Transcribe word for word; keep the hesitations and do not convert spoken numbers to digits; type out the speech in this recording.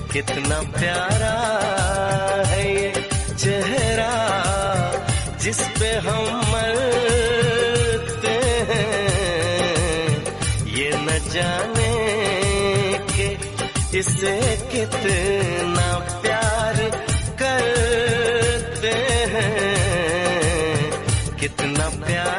कितना प्यारा है ये चेहरा जिस पे हम मरते हैं, ये न जाने कि इससे कितना प्यार करते हैं, कितना प्यार